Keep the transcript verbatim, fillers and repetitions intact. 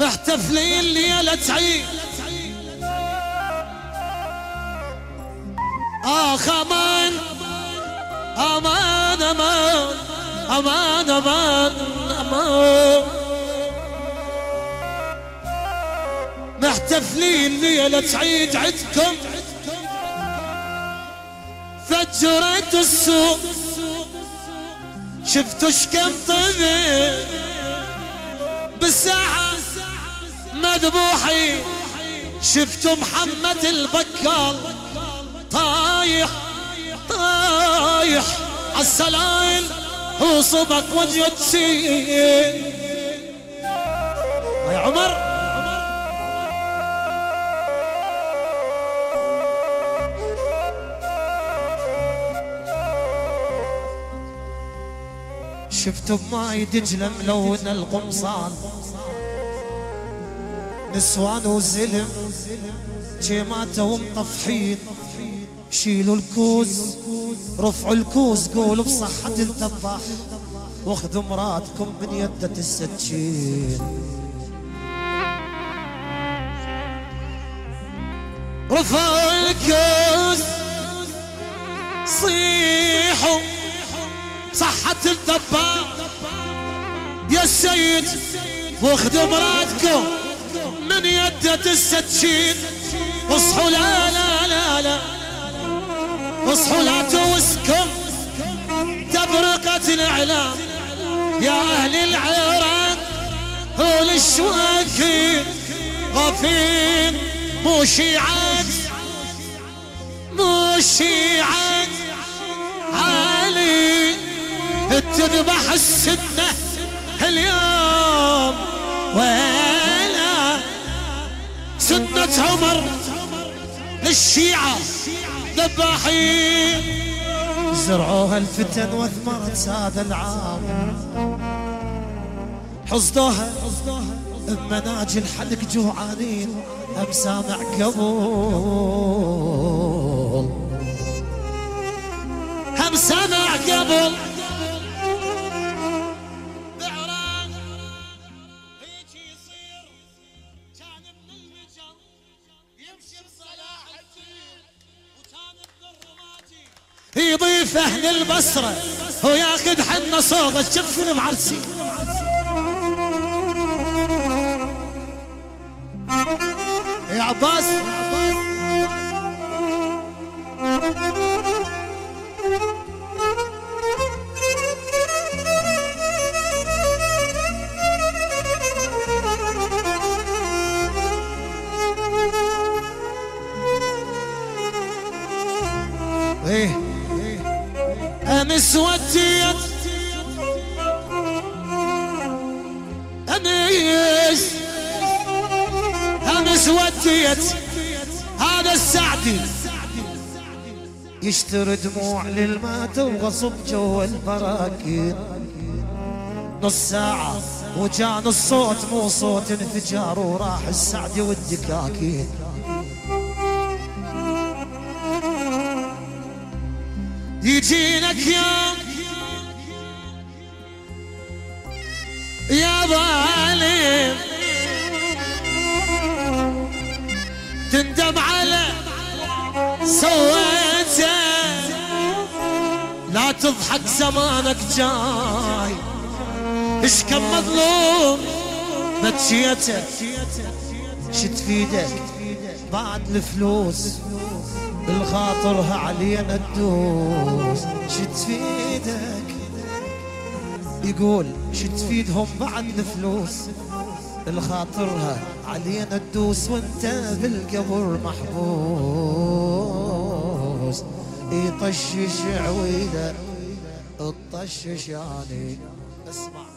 محتفلين ليلة عيد. آخ أمان أمان أمان أمان أمان أمان، محتفلين ليلة عيد عدكم فجرت السوق. شفتوا شكم طبيب بالساعة مذبوحين، شفتوا محمد البكال طايح طايح عالسلايل وصبك وجه تسيل. يا عمر شفتوا بماي دجلة ملون القمصان، نسوان وزلم جيماته ومطفحين. شيلوا الكوز رفعوا الكوز قولوا بصحة الذباح، واخذوا مراتكم من يدة السكين. رفعوا الكوز صيحوا صحة الذباح يا السيد، واخذوا مراتكم من يدة السكين. اصحوا لا لا لا لا اصحوا لا توسكم تبرقة الاعلام يا اهل العراق والشواكين. غافين مو شيعات مو شيعات علي تذبح السنة اليوم، ولا سنة عمر للشيعة ذباحين. زرعوها الفتن واثمرت ساد العام، حصدوها بمناجي الحلق جوعانين. هم سامع قبول هم سامع قبل يضيف اهل البصره وياخذ حنا صوغه شف المعرسي. يا عباس ايه امس وديت امس امس وديت هذا السعدي يشتري دموع للمات وغصب جوا البراكين. نص ساعة وجان الصوت مو صوت انفجار، وراح السعدي والدكاكين. يجينك يوم يا ظالم تندم على سويته، لا تضحك زمانك جاي. ايش كم مظلوم بتشيته، شت فيدك بعد الفلوس الخاطرها علينا تدوس. شت فيدك يقول شت فيدهم بعد الفلوس الخاطرها علينا تدوس، وانت بالقبر محبوس. يطشش عويله الطشش يعني اسمع